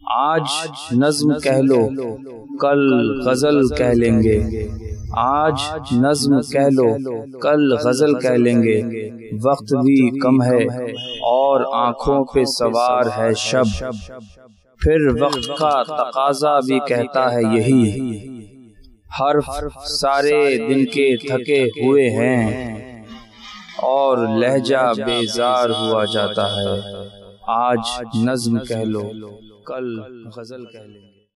आज नज्म कह लो कल गजल कह लेंगे, आज नज्म कह लो कल गजल कह लेंगे। वक्त भी कम है और आँखों पे सवार है शब, फिर वक्त का तकाजा भी कहता है यही। हर्फ सारे दिन के थके हुए हैं और लहजा बेजार हुआ जाता है। आज नज्म कह लो कल गजल कह लेंगे।